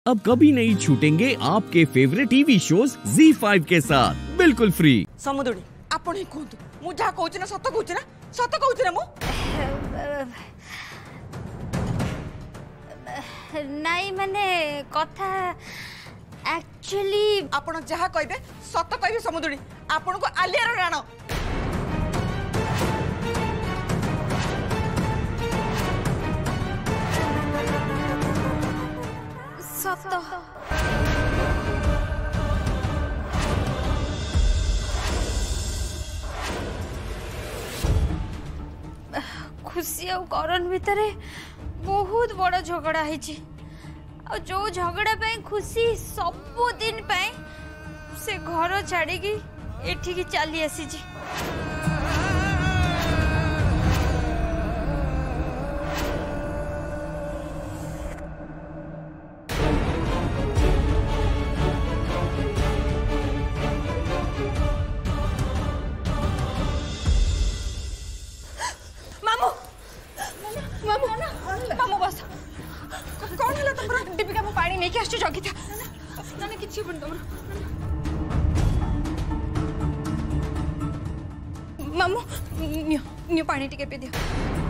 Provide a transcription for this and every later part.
अब कभी नहीं छूटेंगे आपके फेवरेट टीवी शोज ZEE5 के साथ बिल्कुल फ्री। समुद्री आपण ही कहतु मु जहा कहूची ना सत कहूची ना सत कहूची ना मु नहीं माने कथा एक्चुअली आपण जहा कहबे सत कहबे समुद्री आपण को आलिया राण सत खुशी और करण भितर बहुत बड़ा झगड़ा है जो झगड़ा पे खुशी सबु दिन पे से घर छाड़ी एठी की चली आसी मामू नियो पानी टिके पे दियो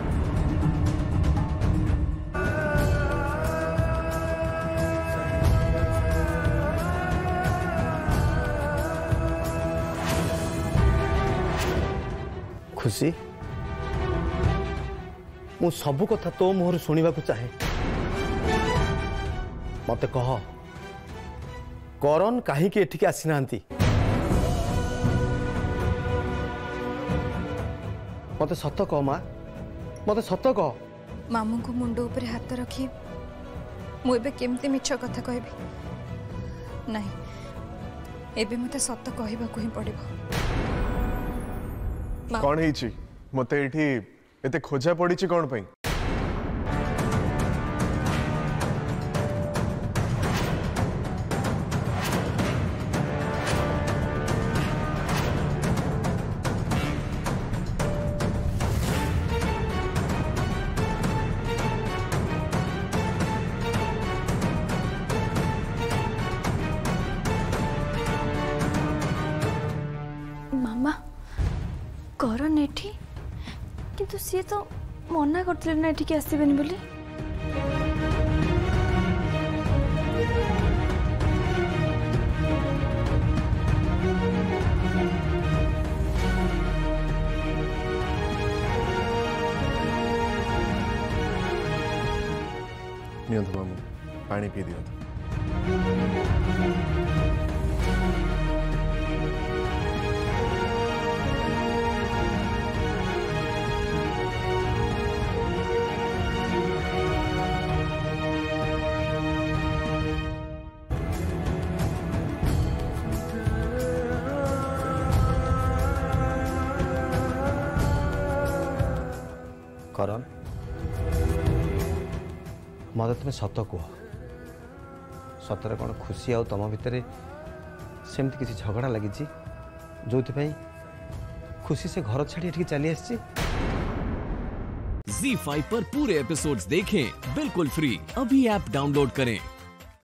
खुशी मु सबु कथा तो मुहर शुणा चाहे मत कह करण कहीं एठिक आसी ना मत सत कह माँ मत सत कह मामू को मुंड ऊपर हाथ रखी मुझे केमती मिछ कथा कहबी नहीं एबे मते सत कहबा को ही पड़िबो कौन है मत एते खोजा पड़ी कौन पई मामा करण एठी किंतु सी तो मना करथिले ना एठी के आसीबेनी बोली नियंत मामू पानी पी दियो करण मत तुम सत कह सतरे कौन खुशी आ तुम भितर सेमती किसी झगड़ा लगी जो खुशी से घर छाड़ी एठिक चली आसी। ZEE5 पर पूरे एपिसोड्स देखें बिल्कुल फ्री। अभी ऐप डाउनलोड करें।